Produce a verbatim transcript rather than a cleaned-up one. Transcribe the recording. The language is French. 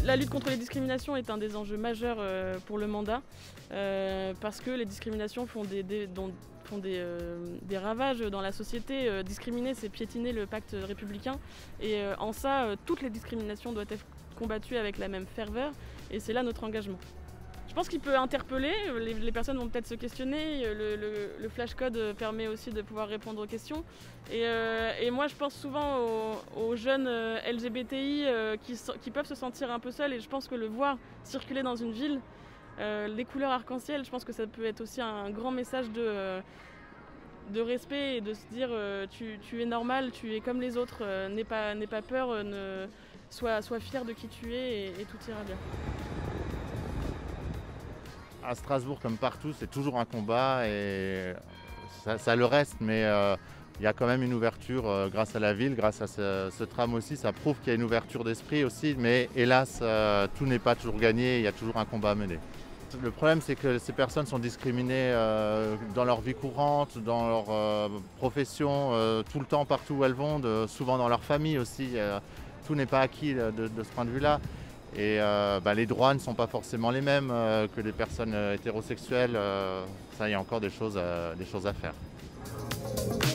La lutte contre les discriminations est un des enjeux majeurs euh, pour le mandat euh, parce que les discriminations font des, des, dont, font des, euh, des ravages dans la société. Euh, discriminer, c'est piétiner le pacte républicain et euh, en ça, euh, toutes les discriminations doivent être combattues avec la même ferveur et c'est là notre engagement. Je pense qu'il peut interpeller, les, les personnes vont peut-être se questionner, le, le, le flashcode permet aussi de pouvoir répondre aux questions. Et, euh, et moi je pense souvent aux, aux jeunes L G B T I euh, qui, qui peuvent se sentir un peu seuls et je pense que le voir circuler dans une ville, euh, les couleurs arc-en-ciel, je pense que ça peut être aussi un grand message de, euh, de respect et de se dire euh, tu, tu es normal, tu es comme les autres, euh, n'aie pas, n'aie pas peur, euh, ne, sois, sois fier de qui tu es et, et tout ira bien. À Strasbourg, comme partout, c'est toujours un combat et ça, ça le reste, mais euh, il y a quand même une ouverture euh, grâce à la ville, grâce à ce, ce tram aussi. Ça prouve qu'il y a une ouverture d'esprit aussi, mais hélas, euh, tout n'est pas toujours gagné, il y a toujours un combat à mener. Le problème, c'est que ces personnes sont discriminées euh, dans leur vie courante, dans leur euh, profession, euh, tout le temps, partout où elles vont, de, souvent dans leur famille aussi. Euh, tout n'est pas acquis de, de ce point de vue-là. Et euh, bah, les droits ne sont pas forcément les mêmes euh, que les personnes euh, hétérosexuelles. Euh, ça, il y a encore des choses, euh, des choses à faire.